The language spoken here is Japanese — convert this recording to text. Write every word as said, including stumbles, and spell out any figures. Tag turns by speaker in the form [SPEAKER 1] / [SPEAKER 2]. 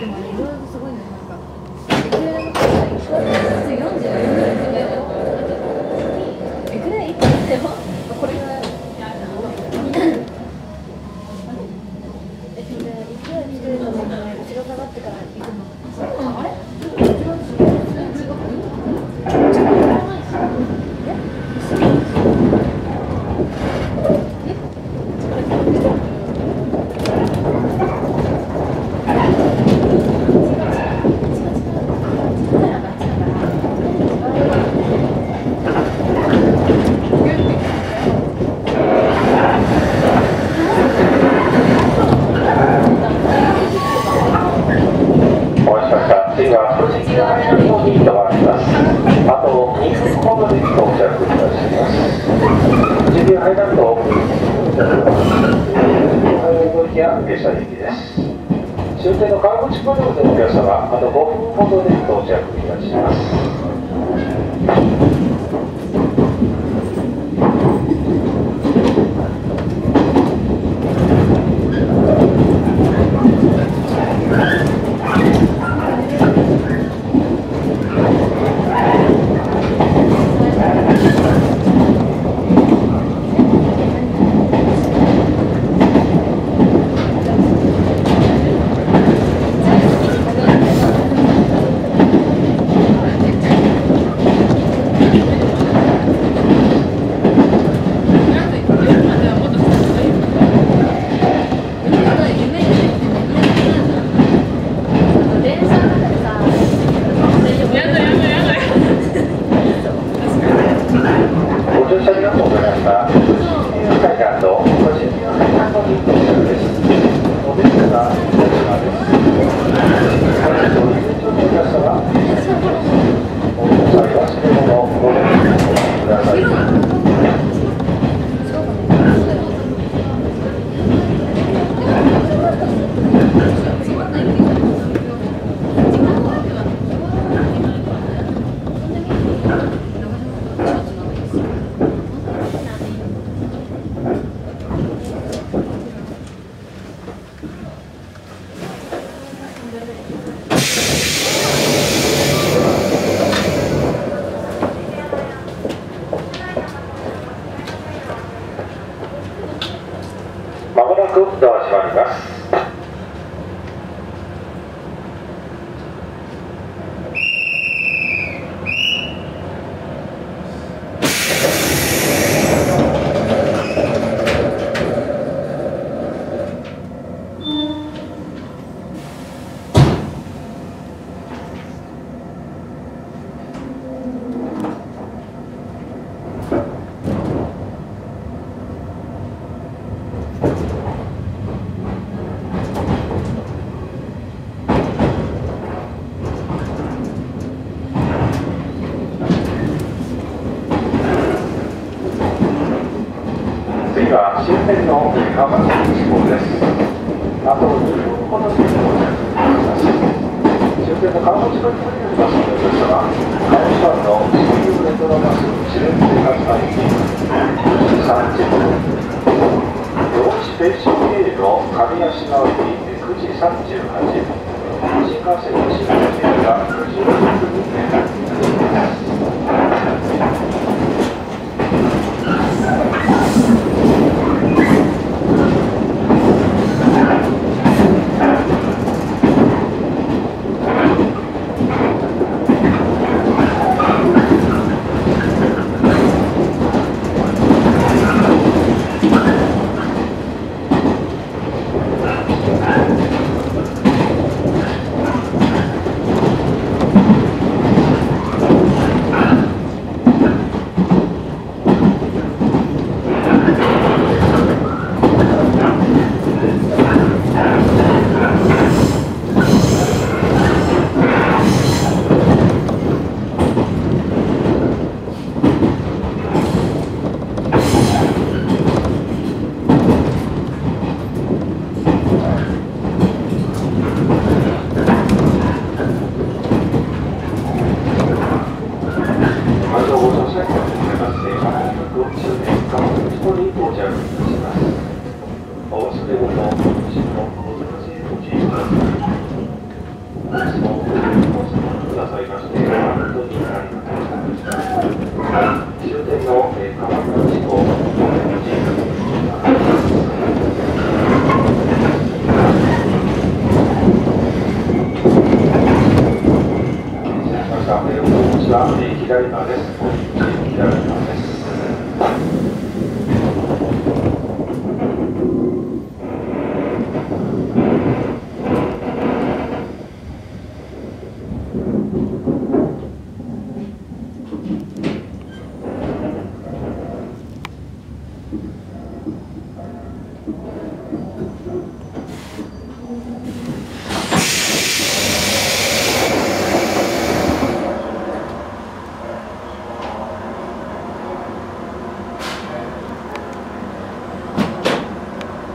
[SPEAKER 1] でもね、いろいろすごいね、なんかエクレレの数がいっかいずつよんじゅうよんぐらいだよ。エクレレいっかいだよ。これぐらい。え、それでいくら作るのもね、後ろ下がってから行くの。そうなの？あれ？
[SPEAKER 2] 終点の川口プールでのお客様、あとごふんほどで到着いたします。まもなくドア閉まります。次は終点の川崎地方です。あとにふんほどで到着いたします。終点の川口町にありますので、川口湾のシーユーレトロバスチレンテカスタインくじさんじゅっぷん、大石ペーシー A の上足川行きくじさんじゅうはっぷん、新幹線の新幹線がくじろっぷんに停車いたします。 私もごくださいまして本当にありがとうございました。終点の鎌倉市とごめんなさい。お口は左側です。お口左側です。
[SPEAKER 1] うん。